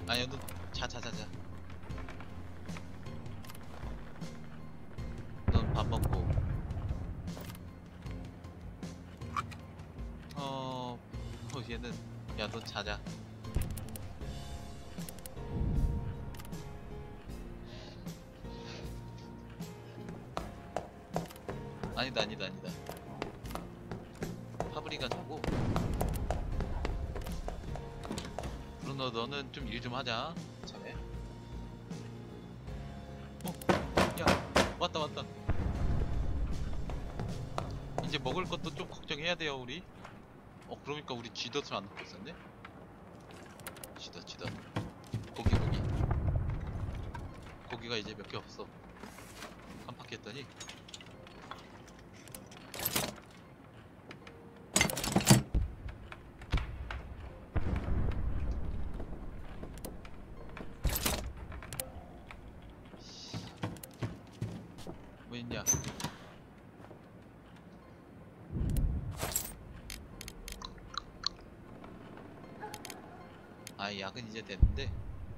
아니야, 너 자자자자. 넌 밥 먹고. 얘는, 야, 너 자자. 아니다, 아니다, 아니다. 파브리가 자고. 브루노, 너는 좀 일 좀 하자. 자네. 야, 왔다, 왔다. 이제 먹을 것도 좀 걱정해야 돼요, 우리. 그러니까 우리 쥐덫을 안 넣고 있었네? 쥐덫. 고기. 고기가 이제 몇 개 없어. 깜빡했더니. 뭐 있냐? 아, 약은 이제 됐는데.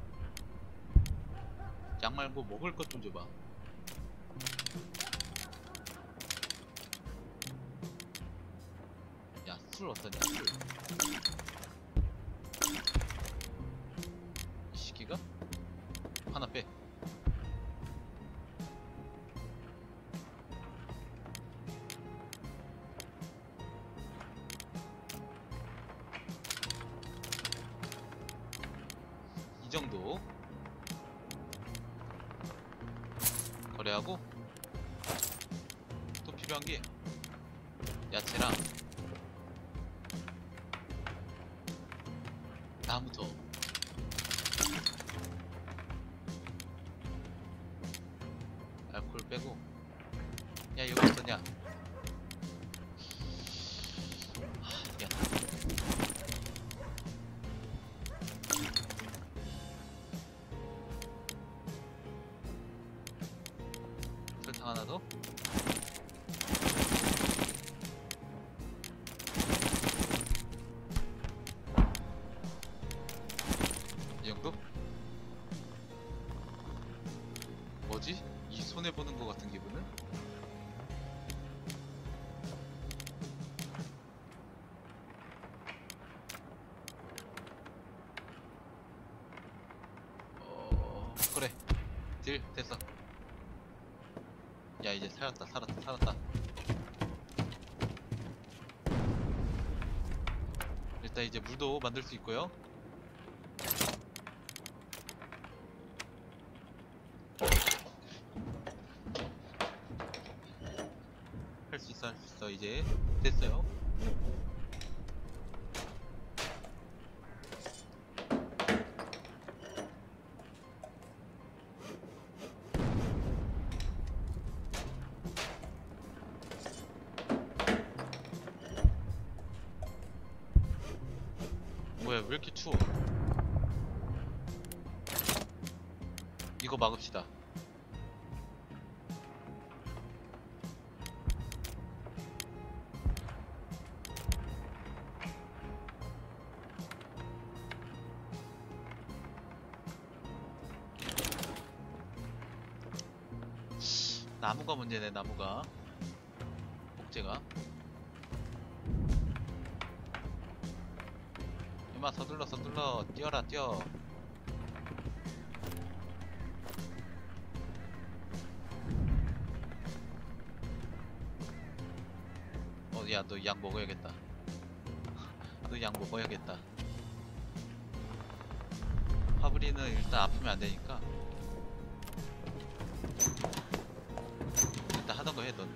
약 말고 먹을 것 좀 줘봐. 야, 술 어떠냐, 술. 이 시기가? 하나 빼. 이 정도. 거래하고. 또 필요한 게 야채랑 나무터. 알코올 빼고. 야, 여기 어떠냐? 야, 설탕 하나 더. 이 정도? 뭐지? 이 손해 보는 것 같은 기분은? 그래. 딜 됐어. 야, 이제 살았다. 일단 이제 물도 만들 수 있고요. 할 수 있어. 이제 됐어요. 뭐야, 왜 이렇게 추워? 이거 막읍시다. 나무가 문제네, 나무가. 복제가. 이마 서둘러. 뛰어라, 뛰어. 야, 너 약 먹어야겠다. 너 약 먹어야겠다. 파브리는 일단 아프면 안 되니까. 일단 하던 거 해, 넌.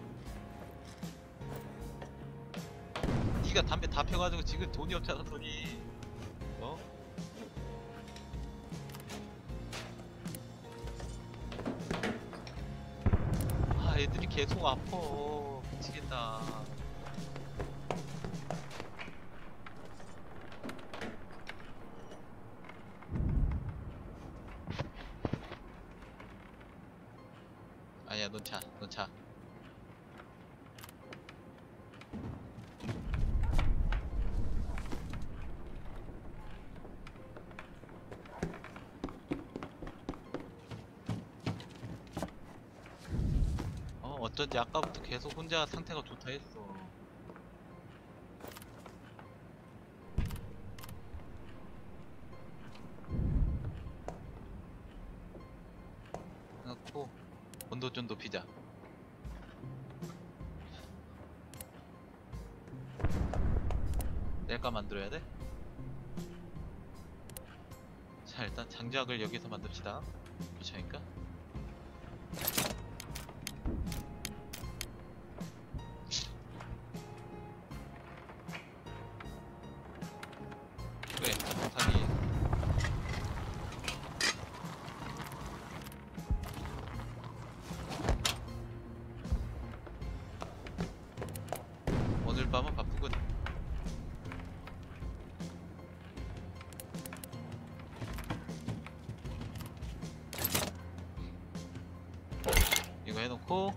니가 담배 다 펴가지고 지금 돈이 없잖아, 돈이. 어? 아, 애들이 계속 아파. 미치겠다. 아니야, 넌 차. 어쩐지 아까부터 계속 혼자 상태가 좋다 했어. 해놓고 온도 좀 높이자. 낼까 만들어야 돼? 자, 일단 장작을 여기서 만듭시다. 귀찮으니까. 그래, 자동사기. 오늘 밤은 바쁘군. 이거 해놓고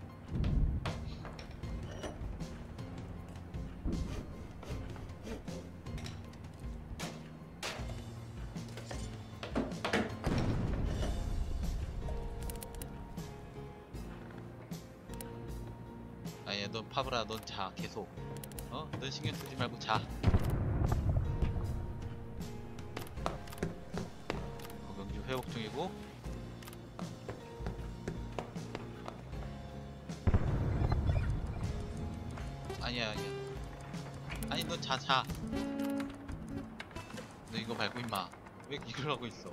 아예 넌 파브라 넌 자 계속 넌 신경 쓰지 말고 자. 경주 회복 중이고 아니야 아니 넌 자. 너 이거 말고 임마 왜 이걸 하고 있어.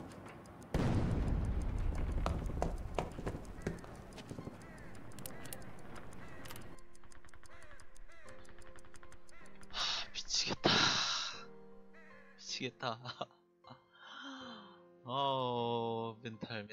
미치겠다. 미치겠다. 멘탈.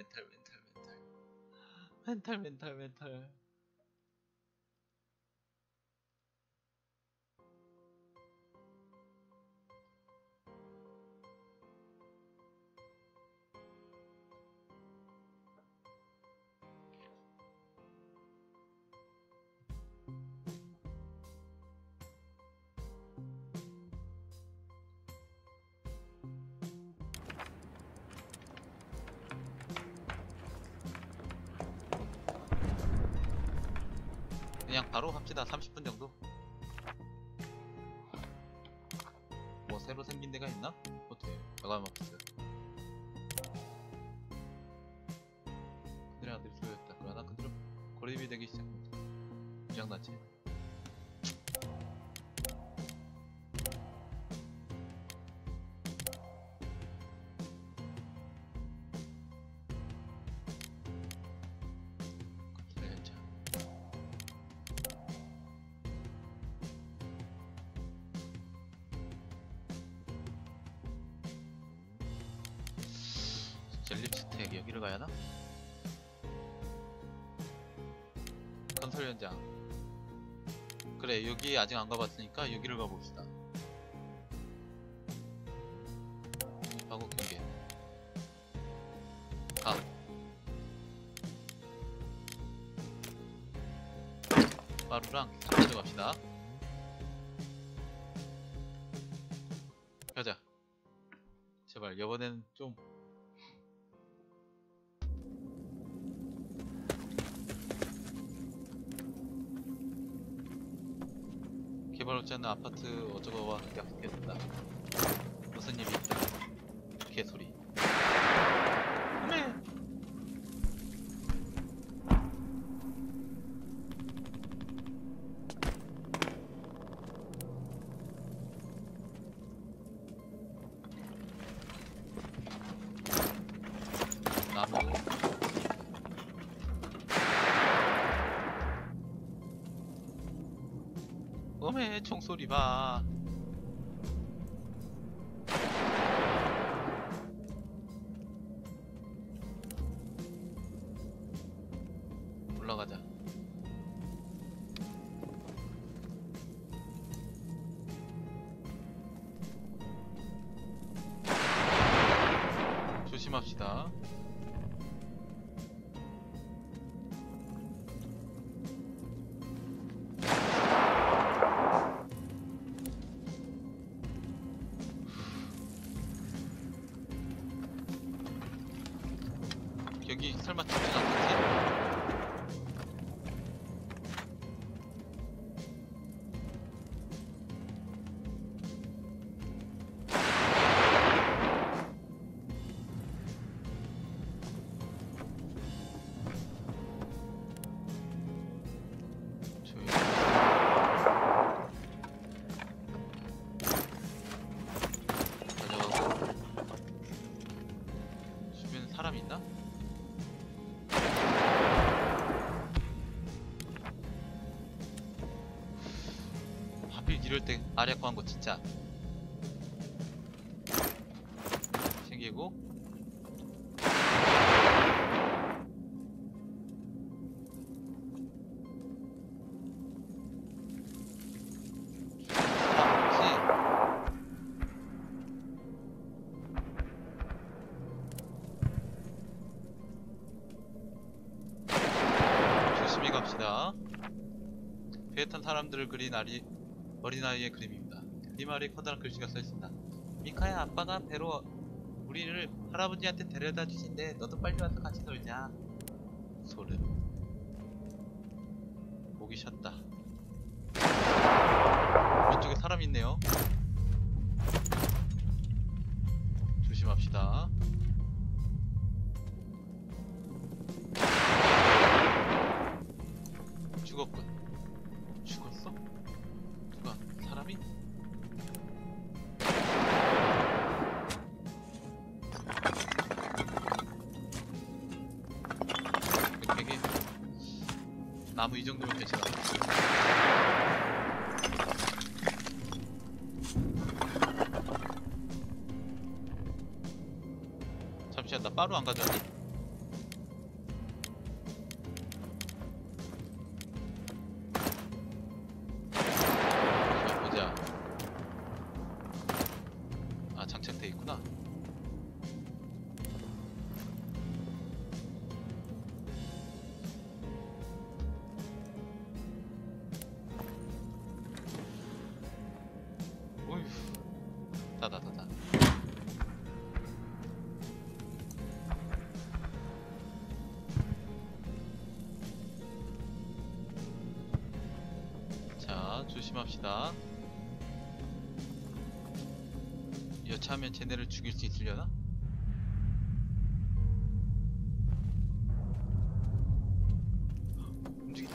그냥 바로 합시다. 30분 정도. 뭐 새로 생긴 데가 있나? 호텔 여가먹었어요. 그들의 아들이 소유했다. 그러나 그들은 고립이 되기 시작합니다. 주장단체. 립스텍 여기를 가야하나? 건설 현장. 그래 여기 아직 안 가봤으니까 여기를 가봅시다. 하고 경계 가. 마루랑 3가져 갑시다. 가자. 제발 이번에는 좀 개발업자는 아파트 어쩌고와 약속했습니다. 무슨 일이 있다. 개소리. 어메! 나무. 어메 총소리 봐. 올라가자. 조심합시다. 여기 설마 죽진 않겠지? 사람 있나? 하필 이럴 때 아리아 구한 거 진짜 생기고. 조심히 갑시다. 배에 탄 사람들을 그린 어린아이의 그림입니다. 그림 아래 커다란 글씨가 써있습니다. 미카야, 아빠가 배로 우리를 할아버지한테 데려다 주신대. 너도 빨리 와서 같이 놀자. 소름. 목이 쉬었다. 왼쪽에 사람 있네요. 조심합시다. 죽었군. 죽었어? 누가? 사람이? 되게 나무 이 정도면 괜찮아. 잠시만, 나 빠루 안 가져왔니? 보자. 아, 장착돼 있구나. 오휴. 닫아. 자, 조심합시다. 여차하면 쟤네를 죽일 수 있으려나? 움직인다.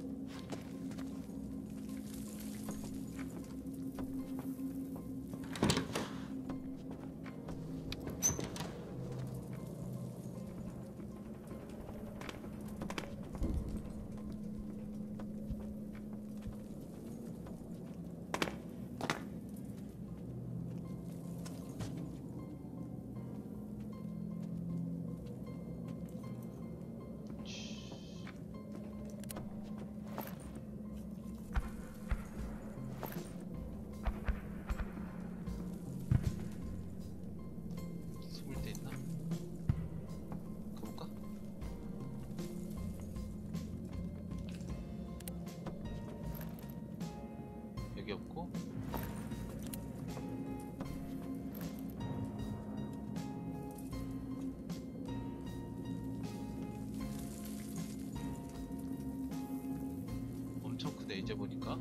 숨을 데 있나? 가볼까? 여기 없고. 엄청 크네 이제 보니까.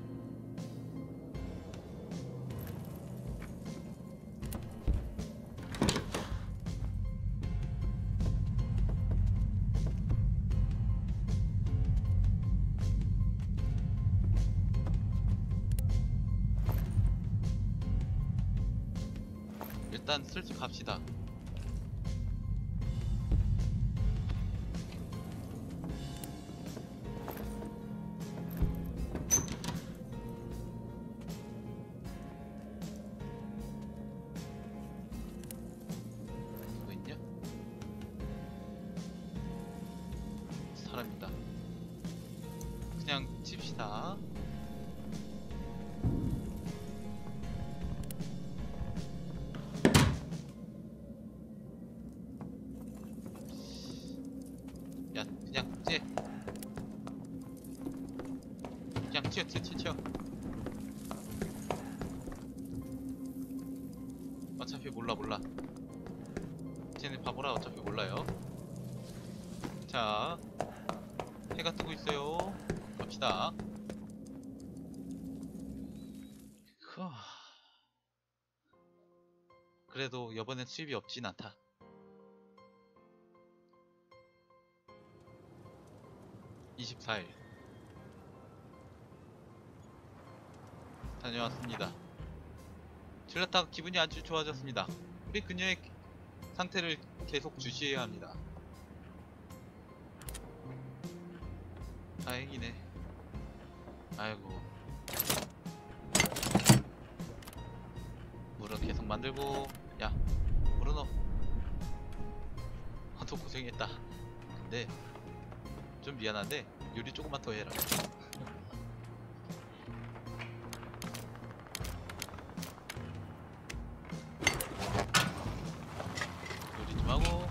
일단 슬슬 갑시다. 누구 있냐? 사람이다. 그냥 칩시다. 야, 그냥 찌. 그냥 튀어. 어차피 몰라. 쟤네 바보라. 어차피 몰라요. 자, 해가 뜨고 있어요. 갑시다. 후. 그래도 이번엔 수입이 없진 않다. (24일) 다녀왔습니다. 질렀다가 기분이 아주 좋아졌습니다. 우리 그녀의 상태를 계속 주시해야 합니다. 다행이네. 아이고. 물은 계속 만들고. 야, 물은 너 고생했다. 근데 좀 미안한데 요리 조금만 더 해라. 요리 좀 하고.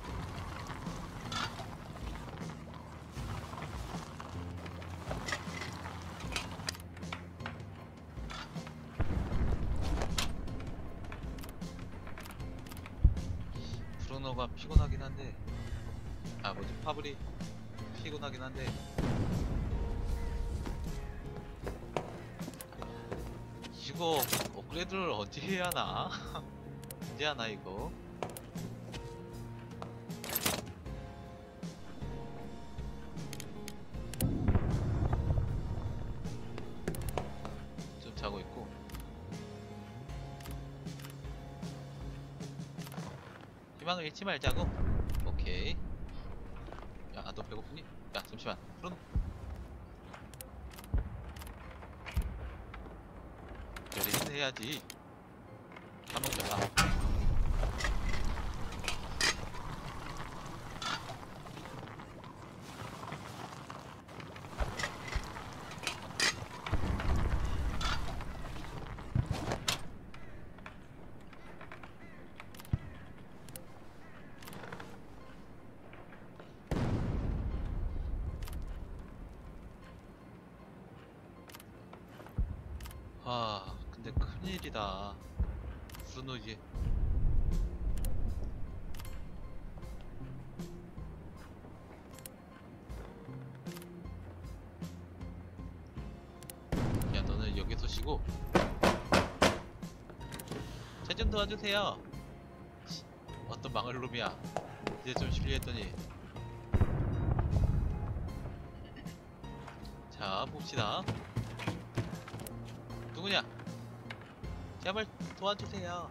브루노가 피곤하긴 한데, 아 뭐지, 파브리 피곤하긴 한데 이거 업그레이드를 언제 해야 하나? 언제 하나 이거? 좀 자고 있고. 희망을 잃지 말자고. 오케이. 야, 너 배고프니? 야, 잠시만. 그럼 요리는 해야지. 밥 먹자, 밥. 아, 근데 큰일이다. 브루노 이제 야, 너는 여기서 쉬고 제 좀 도와주세요. 어떤 망할 놈이야. 이제 좀 쉬려 했더니. 자, 봅시다. 누구냐? 제발 도와주세요.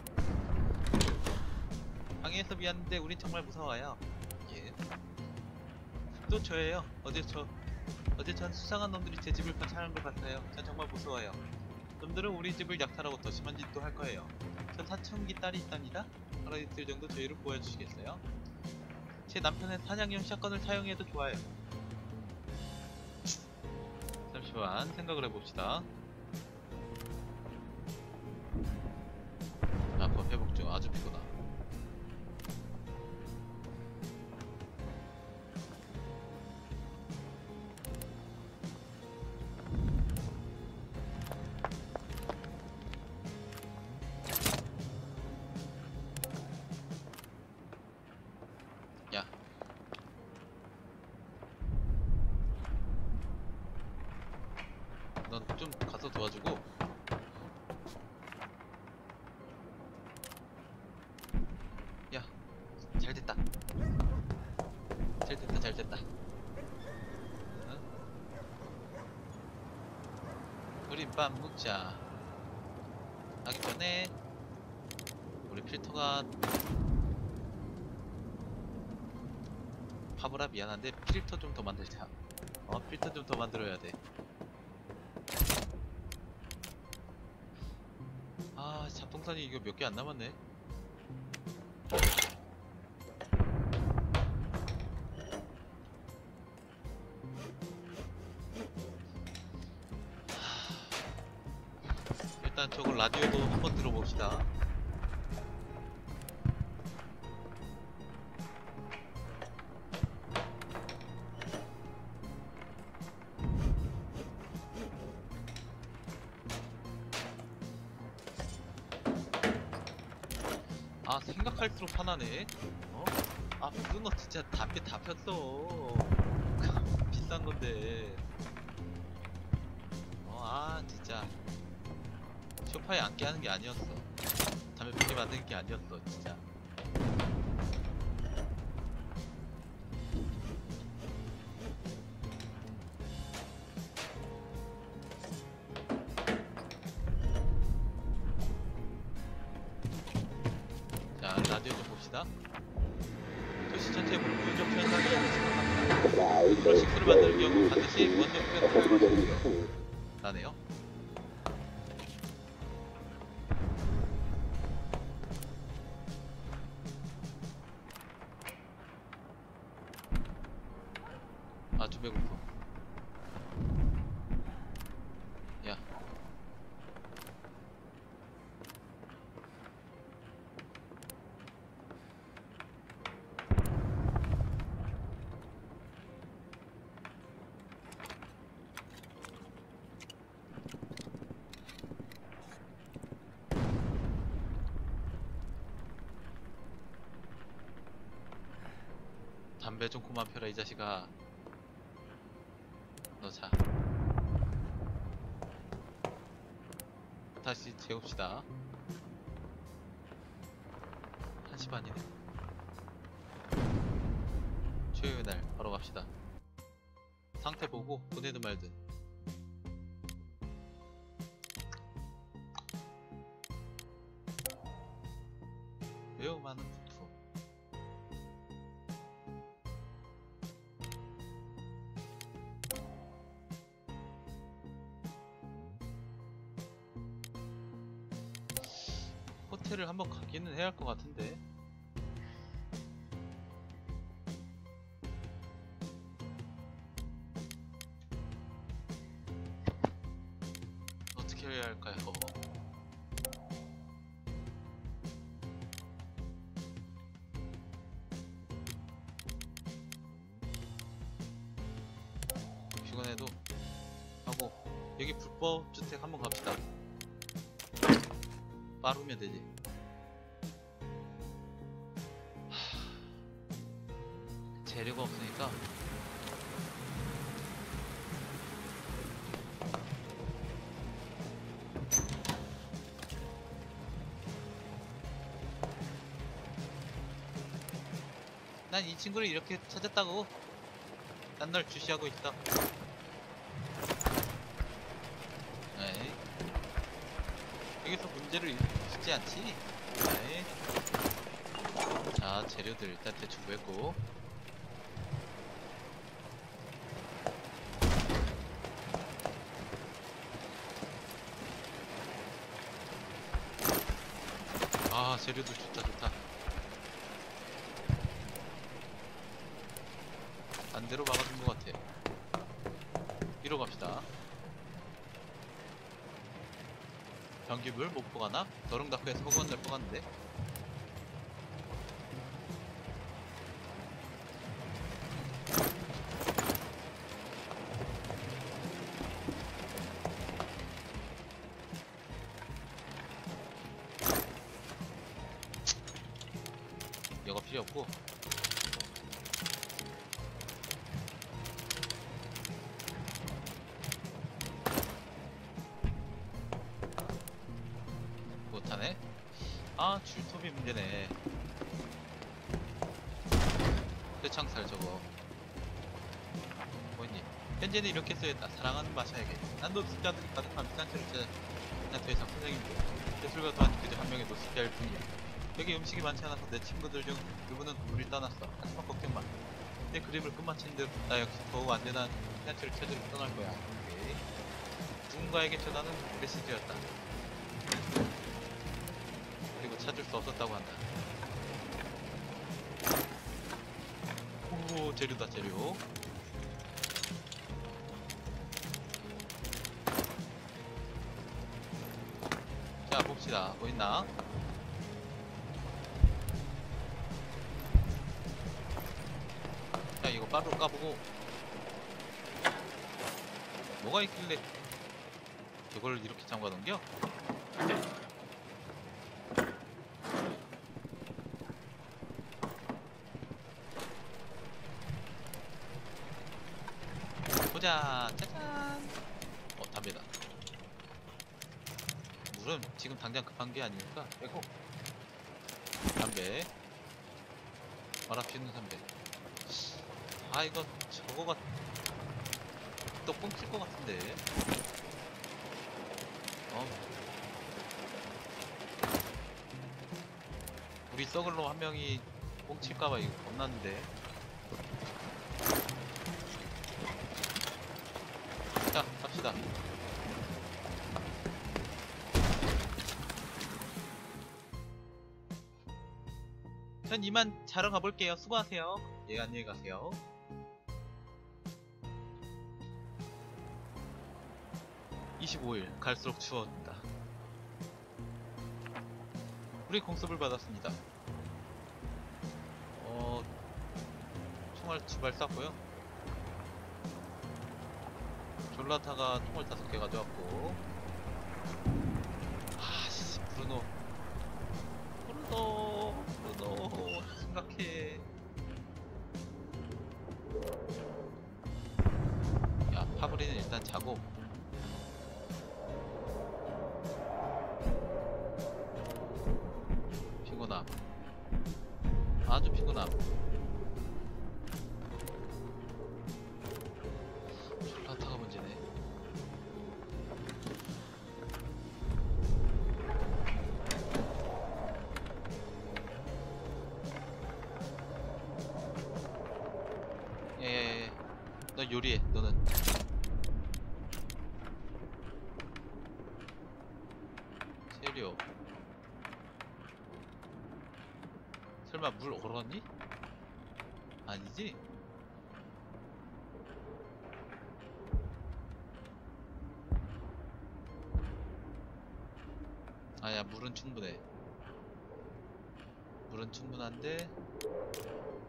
방해해서 미안한데 우린 정말 무서워요. 예. 또 저예요. 어제 전 수상한 놈들이 제 집을 관찰하는 걸 봤어요. 전 정말 무서워요. 놈들은 우리 집을 약탈하고 더 심한 짓도 할 거예요. 전 사춘기 딸이 있답니다. 하루 이틀 정도 저희를 보여주시겠어요? 제 남편은 사냥용 샷건을 사용해도 좋아요. 잠시만 생각을 해봅시다. 아파, 회복 중. 아주 피곤하. 야, 넌 좀 가서 도와주고. 야, 잘됐다. 잘됐다, 잘됐다. 응? 우리 밥 먹자. 하기 전에 우리 필터가 파브라 미안한데 필터 좀 더 만들자. 필터 좀 더 만들어야 돼. 아, 잡동사니 이거 몇 개 안 남았네. 일단 저거 라디오도 한번 들어봅시다. 아, 생각할수록 화나네. 아, 브루노 진짜 답게 다 폈어. 비싼 건데. 아, 진짜 소파에 앉게 하는 게 아니었어. 담배 피게 만드는 게 아니었어, 진짜. 자, 라디오 좀 봅시다. 도시 전체의 물적 현상이 심각합니다. 플라스틱을 만드는 경우 반드시 무한정수가 나네요. 아주 배고파. 야, 담배 좀 그만 펴라 이 자식아. 너 자. 다시 재웁시다. 1시 반이네. 최후의 날 바로 갑시다. 상태 보고 보내든 말든. 매우 많은 부품. 호텔을 한번 가기는 해야 할 것 같은데. 어떻게 해야 할까요? 피곤해도 하고. 여기 불법 주택 한번 갑시다. 빠르면 되지. 재료가 없으니까 난 이 친구를 이렇게 찾았다고. 난 널 주시하고 있다. 에이, 여기서 문제를 일으키지 않지? 에이. 자, 재료들 일단 대충 구했고. 아, 재료도 좋다 좋다. 반대로 막아준 것 같아. 이로 갑시다. 변기물 못 가나? 더릉다크에서 허구한 날 뽑았는데. 이거 필요 없고. 못하네. 아, 줄톱이 문제네. 쇠창살 저거 뭐니? 현재는 이렇게 써야겠다. 사랑하는 마샤에게 난 노숙자들이 가득한 피난처를 찾아. 난 더 이상 선생님들 예술가 또한 그저 한 명의 노숙자일 뿐이야. 여기 음식이 많지 않아서 내 친구들 중 일부는 우릴 떠났어. 하지만 걱정 마. 내 그림을 끝마친 듯 나 역시 더욱 안전한 피난처를 찾으러 떠날 거야. 오케이. 누군가에게 전하는 메시지였다. 그리고 찾을 수 없었다고 한다. 오, 재료다 재료. 자, 봅시다. 뭐 있나? 자, 이거 빠르로 까보고. 뭐가 있길래 이걸 이렇게 잠가 넘겨? 보자. 짜잔. 담배다. 물은 지금 당장 급한 게 아니니까 빼고. 담배. 말아 피우는 담배. 아, 이거 저거가 또 뻥칠 것 같은데. 우리 썩을 놈 한 명이 꽁칠까봐 이거 겁났는데. 자, 갑시다. 전 이만 자러 가볼게요. 수고하세요. 예, 안녕히 가세요. (25일) 갈수록 추워진다. 우리 공습을 받았습니다. 총알 2발 쐈고요. 졸라타가 총알 5개 가져왔고. 아씨, 브루노 심각해. 야, 파브리는 일단 자고. 피곤함, 아주 피곤함. 졸라타가 문제네. 예, 너 요리해. 너는 재료. 설마 물 얼었니? 아니지? 아야, 물은 충분해. 물은 충분한데